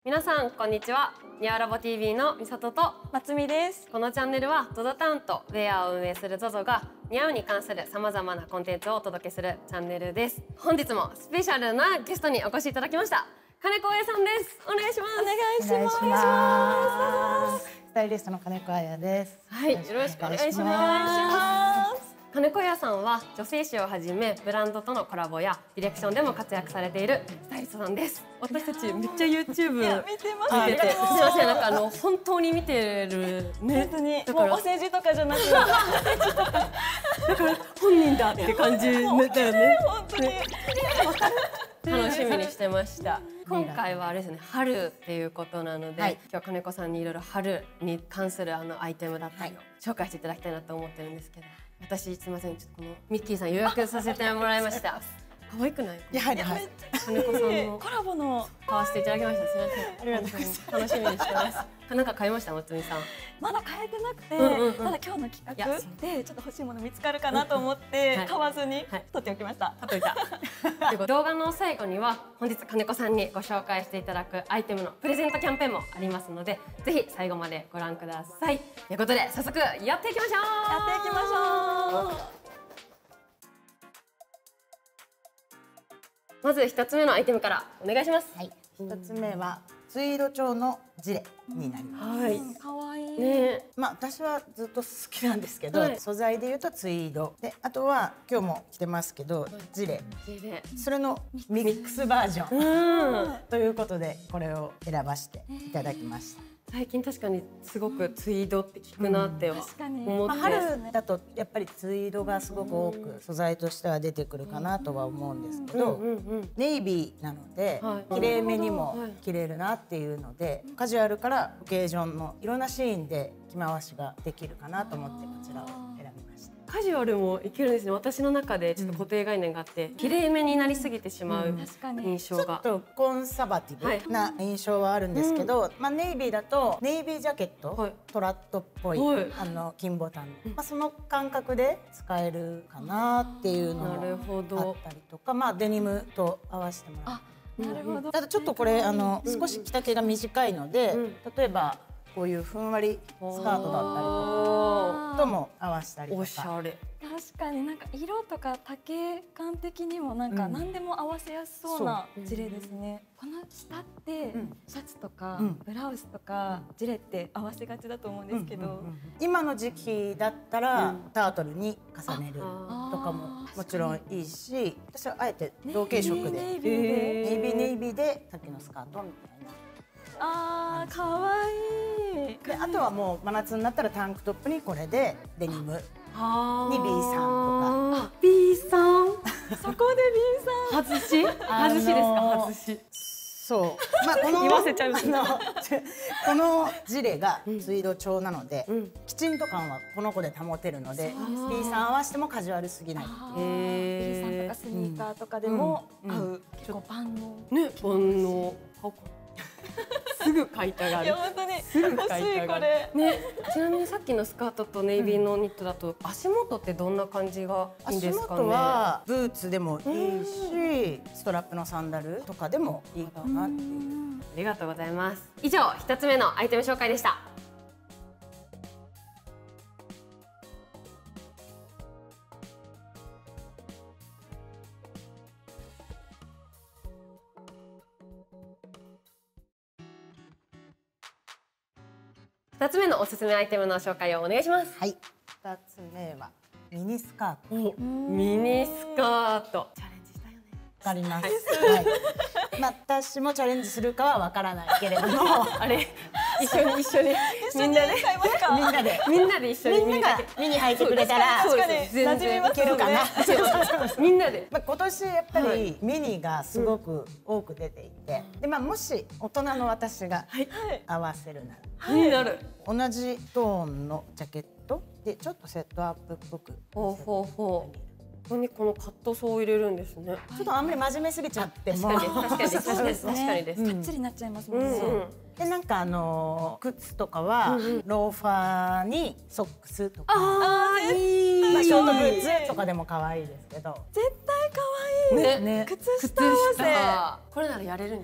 皆さんこんにちは。ニアラボ TV のみさとと松見です。 このチャンネルは ZOZO タウンとウェアを運営する ZOZO がニャオに関するさまざまなコンテンツをお届けするチャンネルです。本日もスペシャルなゲストにお越しいただきました。金子彩さんです。お願いします。 お願いします。 スタイリストの金子彩です。 はい、よろしくお願いします。金子彩さんは女性誌をはじめブランドとのコラボやディレクションでも活躍されているスタイリストさんです。私たちめっちゃ YouTube 見てます。 見てて、すみません、なんか本当に見てるね。 本当にもうお世辞とかじゃなくだから本人だって感じだよね。 本当に楽しみにしてました。今回はあれですね、春っていうことなので、 はい、 今日金子さんにいろいろ春に関するアイテムだったりを紹介していただきたいなと思ってるんですけど、私すみません、ちょっとこのミッキーさん予約させてもらいました。可愛くない？ やはりはい。 金子さんのコラボの買わせていただきました。すみません。ありがとうございます。楽しみにしてます。なんか買いました、松見さん。 まだ買えてなくて、まだ今日の企画でちょっと欲しいもの見つかるかなと思って買わずに取っておきました。 取っといた。動画の最後には本日金子さんにご紹介していただくアイテムのプレゼントキャンペーンもありますので、ぜひ最後までご覧ください。ということで早速やっていきましょう。 やっていきましょう。 まず一つ目のアイテムからお願いします。 はい。一つ目はツイード調のジレになります。 はい。 可愛い。 ね。 まあ私はずっと好きなんですけど、 はい、 素材で言うとツイードで、あとは今日も着てますけど、ジレ。それのミックスバージョンということでこれを選ばせていただきました。 最近確かにすごくツイードって聞くなっては思って、 春だとやっぱりツイードがすごく多く素材としては出てくるかなとは思うんですけど、ネイビーなので綺麗めにも着れるなっていうので、カジュアルからオケージョンのいろんなシーンで着回しができるかなと思ってこちらを選びました。 カジュアルもいけるんですね。私の中でちょっと固定概念があって、綺麗めになりすぎてしまう印象が、 ちょっとコンサバティブな印象はあるんですけど、まあネイビーだとネイビージャケット、トラットっぽい金ボタン、まあその感覚で使えるかなっていうのもあったりとか、まあデニムと合わせてもらう。 なるほど。 ただちょっとこれ少し着丈が短いので、例えばこういうふんわりスカートだったりとも合わせたりとか。 おしゃれ。 確かになんか色とか丈感的にもなんか何でも合わせやすそうなジレですね。この下ってシャツとかブラウスとかジレって合わせがちだと思うんですけど、 今の時期だったらタートルに重ねるとかももちろんいいし、私はあえて同系色でネイビーでさっきのスカートみたいな。 あー、かわいい。 であとはもう真夏になったらタンクトップにこれでデニムに B さんとか。 B さんそこで B さん外しですか？外し。 そう、まあこの言わせちゃいますね。 このジレがツイード調なので、きちんと感はこの子で保てるので B さん合わせてもカジュアルすぎない。 B さんとかスニーカーとかでも合う。結構万能ね、万能。すぐ買いたがる。 いや本当にすぐ買いたがる。ね、ちなみにさっきのスカートとネイビーのニットだと足元ってどんな感じがいいんですかね？ 足元はブーツでもいいし、ストラップのサンダルとかでもいいかなっていう。 ありがとうございます。以上、一つ目のアイテム紹介でした。2つ目のおすすめアイテムの紹介をお願いします。 はい、2つ目はミニスカート。 ミニスカート。チャレンジしたよね。 わかります。はい。まあ私もチャレンジするかはわからないけれども、 あれ一緒にみんなで買いますか？ みんなで一緒にみんなが見に履いてくれたら全然いけるかな。みんなで。 まあ今年やっぱりミニがすごく多く出ていて、でまあもし大人の私が合わせるなら。 になる。 同じトーンのジャケットでちょっとセットアップっぽく。 ほうほうほう。ここにこのカットソーを入れるんですね。 ちょっとあんまり真面目すぎちゃっても。 確かにです。かっちりになっちゃいますもんね。 でなんか靴とかはローファーにソックスとか、 いい。 ショートブーツとかでも可愛いですけど。 絶対可愛い。 ね。 靴下合わせ。 これならやれるんじゃん。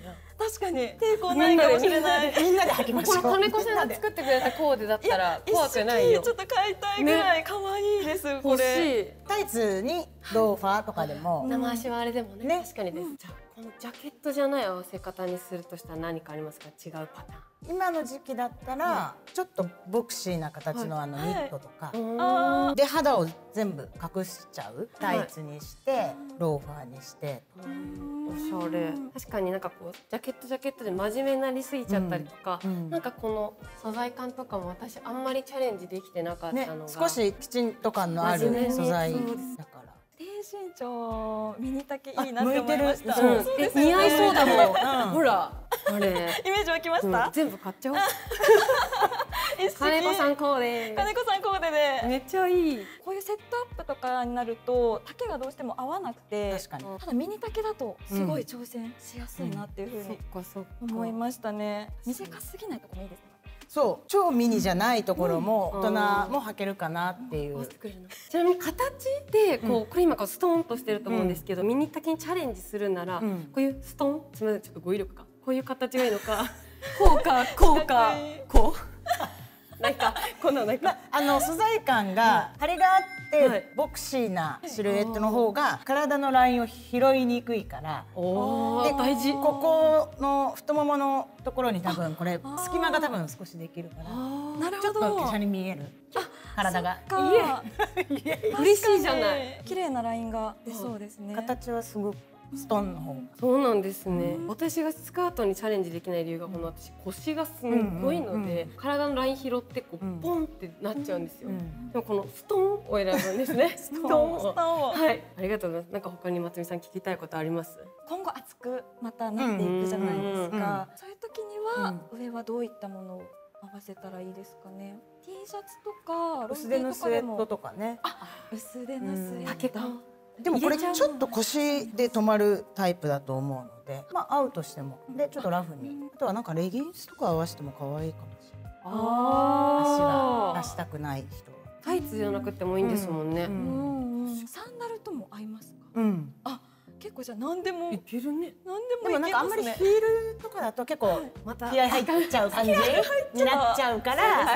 確かに抵抗ないかもしれない。 みんなで履きましょう。 この金子さんが作ってくれたコーデだったら怖くないよ。 ちょっと買いたいぐらい可愛いです。これタイツにローファーとかでも生足はあれでもね、確かにです。じゃあこのジャケットじゃない合わせ方にするとしたら何かありますか？違うパターン。 今の時期だったらちょっとボクシーな形のニットとかで肌を全部隠しちゃうタイツにしてローファーにして。 おしゃれ。確かになんかこうジャケットで真面目になりすぎちゃったりとか、なんかこの素材感とかも私あんまりチャレンジできてなかったのが、 少しきちんと感のある素材だから。 低身長ミニ丈いいなって思いました。 似合いそうだもん。ほら、あれイメージ湧きました。 全部買っちゃおう。金子さんコーデ。 金子さんコーデでめっちゃいい。 こういうセットアップとかになると丈がどうしても合わなくて、 確かに。 ただミニ丈だとすごい挑戦しやすいなっていうふうに思いましたね。短すぎないとこもいいですね。 そう、超ミニじゃないところも大人も履けるかなっていう。 ちなみに形でこれ今ストーンとしてると思うんですけど、ミニ丈にチャレンジするならこういうストーン、すみませんちょっと語彙力か、こういう形がいいのか、こうかこうかこうなんかこんななんか素材感が張りがあってボクシーなシルエットの方が体のラインを拾いにくいから、 で大事。 ここの太もものところに多分これ隙間が多分少しできるから、ちょっと華奢に見える体が。 嬉しいじゃない。 綺麗なラインが出そうですね。 形はすごくストーンの方が。 そうなんですね。私がスカートにチャレンジできない理由が私腰がすごいので、体のライン拾ってこうポンってなっちゃうんですよ。でもこのストーンを選ぶんですね。ストーンを。はい、ありがとうございます。なんか他に松見さん聞きたいことあります？ 今後厚くまたなっていくじゃないですか。そういう時には上はどういったものを合わせたらいいですかね。T シャツとか薄手のスウェットとかね。 薄手のスウェット。 でもこれちょっと腰で止まるタイプだと思うので、まあ合うとしてもでちょっとラフに、あとはなんかレギンスとか合わせても可愛いかもしれない。足が出したくない人。 タイツじゃなくてもいいんですもんね。 サンダルとも合いますか？ あ、 結構じゃあ何でもいけるね。 何でもでもなんかあんまりヒールとかだと結構気合入っちゃう感じになっちゃうから、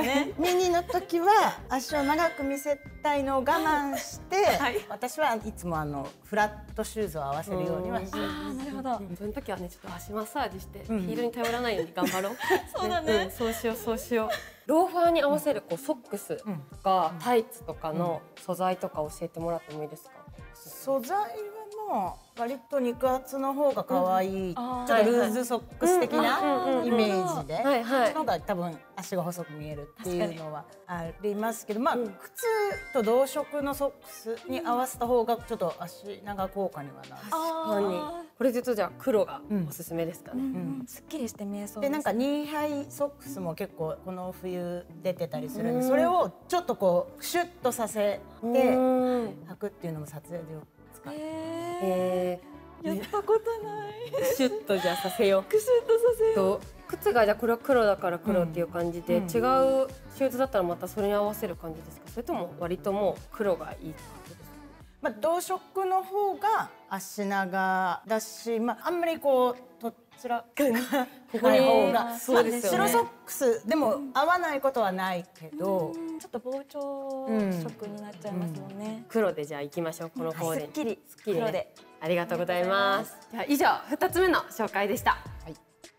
ミニの時は足を長く見せたいのを我慢して、私はいつもフラットシューズを合わせるようにはしてる。 なるほど。 その時はねちょっと足マッサージしてヒールに頼らないように頑張ろう。 そうだね。 そうしようそうしよう。ローファーに合わせるソックスとかタイツとかの素材とか教えてもらってもいいですか？ 素材はもう割と肉厚の方が可愛い、ちょっとルーズソックス的なイメージで、その方が多分足が細く見えるっていうのはありますけど、まあ靴と同色のソックスに合わせた方がちょっと足長効果にはなる。 確かに。これ実はじゃあ黒がおすすめですかね。 すっきりして見えそうで。なんかニーハイソックスも結構この冬出てたりするんで、それをちょっとこうシュッとさせて履くっていうのも撮影でよく使う。 やったことない。 シュッとじゃあさせよう。 クシュッとさせよう。 靴がじゃあこれは黒だから黒っていう感じで、違うシューズだったらまたそれに合わせる感じですか？それとも割ともう黒がいいってことですか？ まあ同色の方が足長だし、まああんまりこうどちらかない方が、 そうですよね。 白ソックスでも合わないことはないけど、 ちょっと膨張色になっちゃいますもんね。 黒でじゃあ行きましょう。このコーデ。 すっきり黒で。ありがとうございます。じゃあ以上2つ目の紹介でした。はい。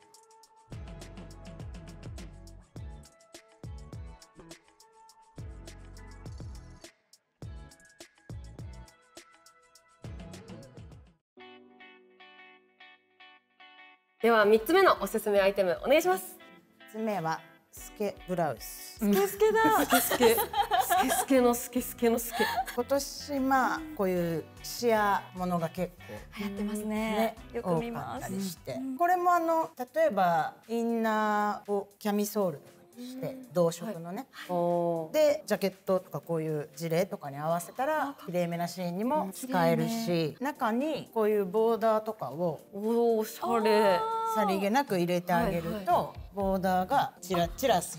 では3つ目のおすすめアイテムお願いします。 3つ目はスケブラウス。 スケスケだ。 スケスケ。スケスケのスケスケのスケ。 今年まあこういうシアものが結構流行ってますね。よく見ます。 これも例えばインナーをキャミソールとかにして同色のね、でジャケットとかこういうジレとかに合わせたら綺麗めなシーンにも使えるし、中にこういうボーダーとかをおしゃれさりげなく入れてあげるとボーダーがチラチラ透け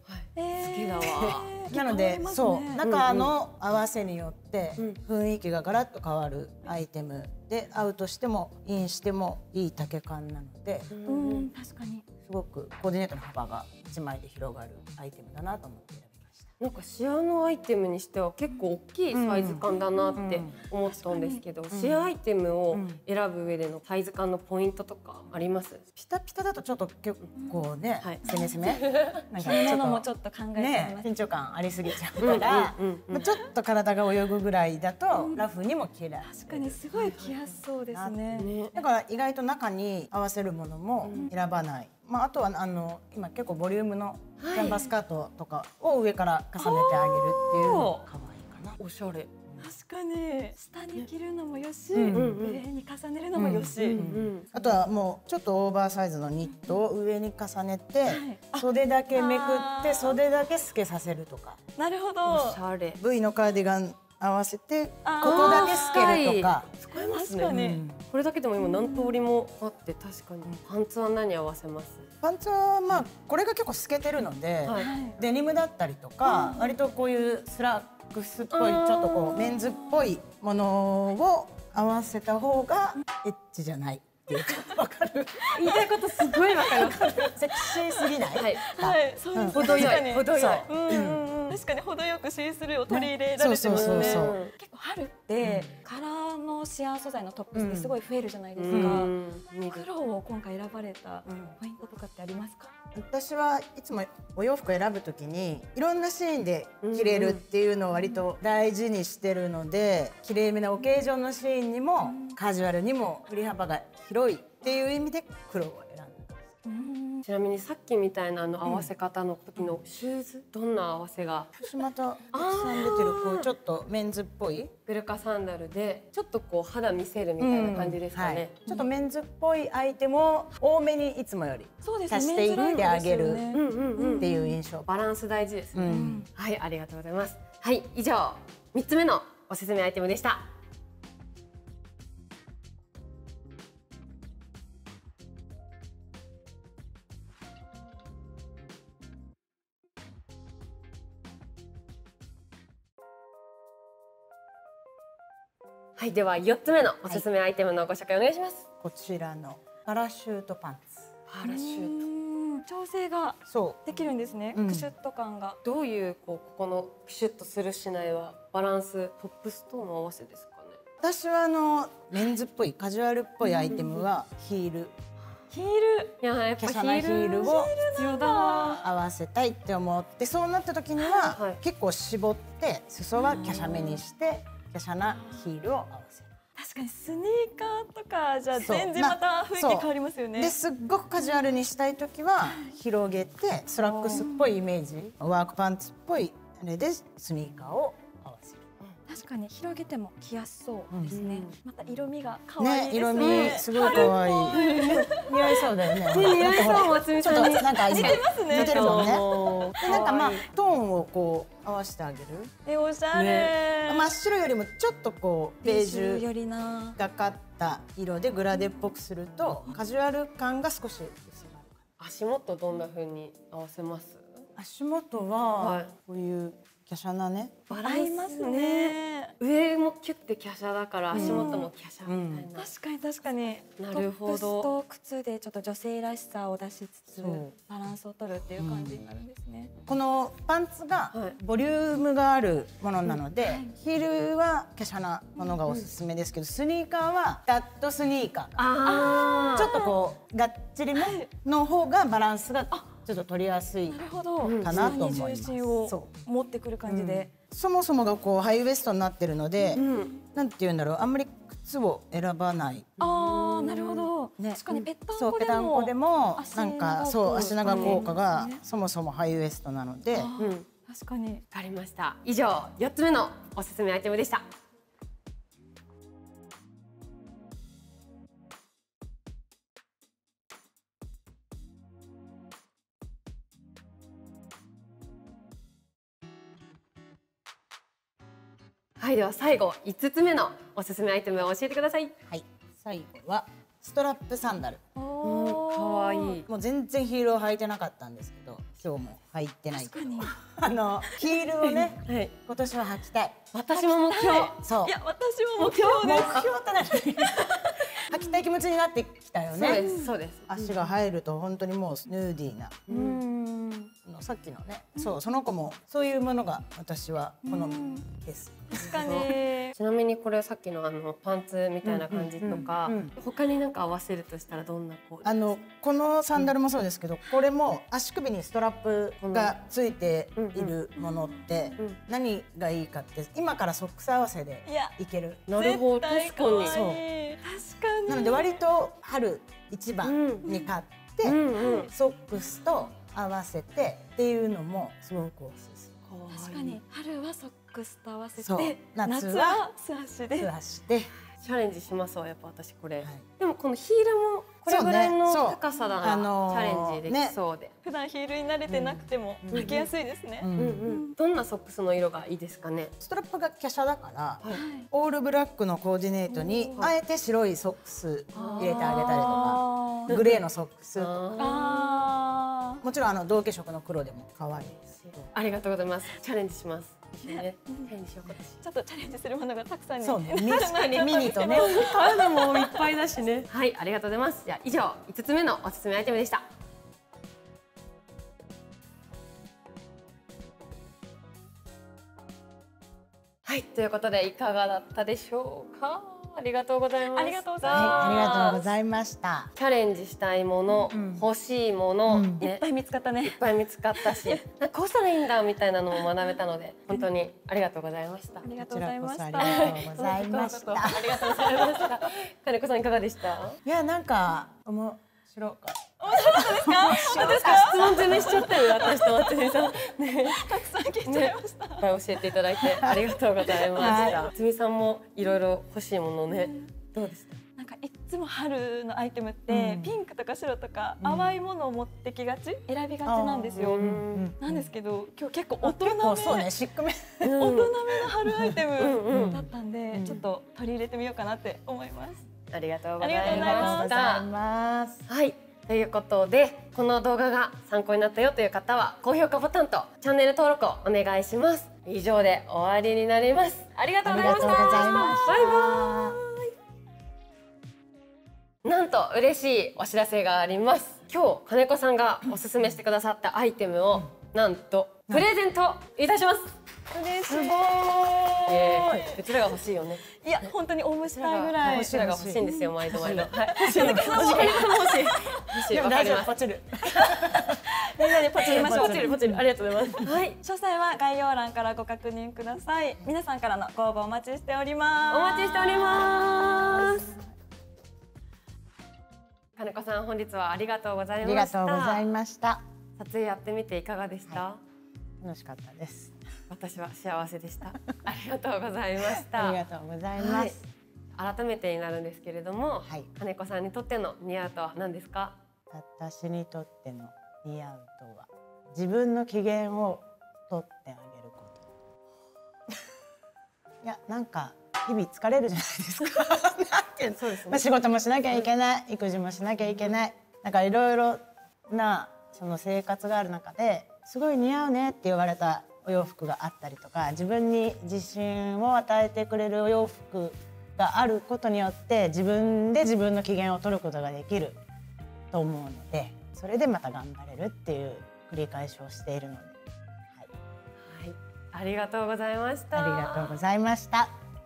好きだわ。 なので、そう中の合わせによって雰囲気がガラッと変わるアイテムで、アウトしてもインしてもいい丈感なので、 確かにすごくコーディネートの幅が1枚で広がるアイテムだなと思って選びました。 なんかシアーのアイテムにしては結構大きいサイズ感だなって思ったんですけど、シアーアイテムを選ぶ上でのサイズ感のポイントとかあります？ ピタピタだとちょっと結構ね、攻め攻めなんか着物もちょっと考えちゃいねます。 緊張感ありすぎちゃうからちょっと体が泳ぐぐらいだとラフにも着れる。 確かにすごい着やすそうですね。 だから意外と中に合わせるものも選ばない。まあ、あとは今結構ボリュームのキャンバススカートとかを上から重ねてあげるっていうのも可愛いかな。 おしゃれ。 確かに下に着るのもよし、上に重ねるのもよし、 あとはもうちょっとオーバーサイズのニットを上に重ねて、袖だけめくって袖だけ透けさせるとか。 なるほど。 おしゃれ。 V のカーディガン合わせてここだけ透けるとか。 使えます確かね。 にこれだけでも今何通りもあって確かに。パンツは何合わせます？ パンツはまあこれが結構透けてるので、デニムだったりとか割とこういうスラックスっぽいちょっとこうメンズっぽいものを合わせた方がエッチじゃないっていうか、わかる？ 言いたいことすごいわかります。 セクシーすぎない？ はい、そうです。 程よい、程よい。 確かに程よくシースルーを取り入れられてますね。結構春ってカラーのシアー素材のトップスってすごい増えるじゃないですか。黒を今回選ばれたポイントとかってありますか？ 私はいつもお洋服を選ぶときにいろんなシーンで着れるっていうのを割と大事にしてるので、きれいめなオケージョンのシーンにもカジュアルにも振り幅が広いっていう意味で黒を選んだ。 ちなみにさっきみたいな合わせ方の時のシューズ、どんな合わせが？ 私またたくさん出てるこうちょっとメンズっぽいグルカサンダルでちょっとこう肌見せるみたいな感じですかね。 ちょっとメンズっぽいアイテムを多めにいつもより足していってあげるっていう印象。 バランス大事ですね。はい、ありがとうございます。はい、以上3つ目のおすすめアイテムでした。はい、では4つ目のおすすめアイテムのご紹介お願いします。 こちらのパラシュートパンツ。 パラシュー調整ができるんですね。クシュッと感が。 どういうここのクシュッとするしないはバランス、トップスとの合わせですかね。 私はメンズっぽいカジュアルっぽいアイテムはヒール。 ヒール。 いや、やっぱ華奢なヒールを必要だな。 合わせたいって思って、そうなった時には結構絞って裾は華奢めにして華奢なヒールを合わせる。 確かにスニーカーとかじゃ全然また雰囲気変わりますよね。 ですっごくカジュアルにしたい時は広げてスラックスっぽいイメージ、ワークパンツっぽいあれでスニーカーを合わせる。 確かに広げても着やすそうですね。また色味が可愛いですね。 色味すごい可愛い。似合いそうだよね。 似合いそう、松見さんに。 なんか似てますね。似てるもんね。 でなんかまあトーンをこう合わせてあげる。 おしゃれ。 真っ白よりもちょっとこうベージュよりながかった色でグラデっぽくするとカジュアル感が少し薄まる。 足元どんな風に合わせます？ 足元はこういう華奢なね。 バランスね。上もキュッて華奢だから足元も華奢みたいな。 確かに確かに。 なるほど。 トップスと靴でちょっと女性らしさを出しつつバランスを取るっていう感じになるんですね。 このパンツがボリュームがあるものなので、ヒールは華奢なものがおすすめですけど、スニーカーはダットスニーカー。ちょっとこうがっちりめの方がバランスがちょっと取りやすいかなと思います。 重心を持ってくる感じで。 そもそもがこうハイウエストになってるので、なんて言うんだろう、あんまり靴を選ばない。 なるほど。確かにぺったんこでもなんかそう足長効果がそもそもハイウエストなので。 確かに。 わかりました。以上4つ目のおすすめアイテムでした。はい、では最後5つ目のおすすめアイテムを教えてください。 はい、最後はストラップサンダル。 可愛い。 もう全然ヒールを履いてなかったんですけど、 今日も入ってないけど、 確ヒールをね、 はい、 今年は履きたい。 私も目標。 そう。 いや私も目標です。 目標って何？履きたい気持ちになってきたよそうでね。 すそうです。 足が入ると本当にもうヌーディーな。さっきのね、そうその子もそういうものが私は好みです。 確かに。 ちなみにこれさっきのパンツみたいな感じとか、他になんか合わせるとしたらどんなこう？ このサンダルもそうですけど、これも足首にストラップがついているものって何がいいかって、今からソックス合わせでいける。 なるほど、確かに。 そう。確かに。 なので割と春一番に買ってソックスと合わせてっていうのもすごくおすすめ。 確かに春はソックスと合わせて、 夏は素足で。 素足でチャレンジしますわ、やっぱ私これ。 はい、 でもこのヒールもこれぐらいの高さだな、チャレンジできそうで。 普段ヒールに慣れてなくても履きやすいですね。 どんなソックスの色がいいですかね？ ストラップが華奢だから、オールブラックのコーディネートにあえて白いソックス入れてあげたりとか、グレーのソックスとか。もちろん同系色の黒でも可愛いです。 ありがとうございます。チャレンジします。一緒にね、チャレンジしようか。 ちょっとチャレンジするものがたくさんに。 そうね。確かにミニとね。 体もいっぱいだしね。はい、ありがとうございます。じゃあ以上5つ目のおすすめアイテムでした。はい、ということでいかがだったでしょうか？ありがとうございました。 ありがとうございます。ありがとうごいざいました。 チャレンジしたいもの、欲しいもの、 いっぱい見つかったね。 いっぱい見つかったし、こうしたらいいんだみたいなのも学べたので、本当にありがとうございました。 ありがとうございました。 ありがとうございました。 ありがとうございました。金子さんいかがでした？ いや、なんか面白かった。 面白かったですか？ 質問攻めしちゃったよ、私と松井さん。ね、 たくさん聞いちゃいました。 いっぱい教えていただいてありがとうございました。つみさんもいろいろ欲しいものね、どうでした？ なんかいつも春のアイテムってピンクとか白とか淡いものを持ってきがち、選びがちなんですよ。なんですけど今日結構大人め、 そうね、シックめ、 大人めの春アイテムだったんで、ちょっと取り入れてみようかなって思います。 ありがとうございます。 はい。ということでこの動画が参考になったよという方は高評価ボタンとチャンネル登録をお願いします。以上で終わりになります。ありがとうございました。バイバイ。なんと嬉しいお知らせがあります。今日金子さんがおすすめしてくださったアイテムをなんとプレゼントいたします。 嬉しい。 うちらが欲しいよね。 いや本当に大したぐらい。 うちらが欲しいんですよ、毎度毎度。はい。欲しい。 欲しい。 わかります。 ポチる。 みんなでポチりましょう。 ポチるポチる。ありがとうございます。はい。 詳細は概要欄からご確認ください。皆さんからのご応募お待ちしております。 お待ちしております。金子さん、本日はありがとうございました。 ありがとうございました。 撮影やってみていかがでした？ 楽しかったです。 私は幸せでした。ありがとうございました。 ありがとうございます。 改めてになるんですけれども、金子さんにとっての似合うとは何ですか？ 私にとっての似合うとは自分の機嫌を取ってあげること。いや、なんか日々疲れるじゃないですか。なんていうの、そうですね。仕事もしなきゃいけない、育児もしなきゃいけない、なんかいろいろなその生活がある中ですごい似合うねって言われたお洋服があったりとか、自分に自信を与えてくれるお洋服があることによって自分で自分の機嫌を取ることができると思うので、それでまた頑張れるっていう繰り返しをしているので、 はい、ありがとうございました。 ありがとうございました。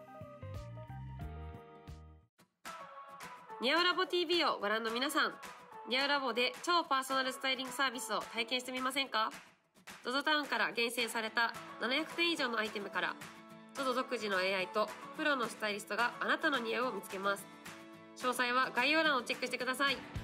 ニアウラボ TV をご覧の皆さん、ニアウラボで超パーソナルスタイリングサービスを体験してみませんか？ZOZO タウンから厳選された700点以上のアイテムから ZOZO 独自の AI とプロのスタイリストがあなたの似合うを見つけます。詳細は概要欄をチェックしてください。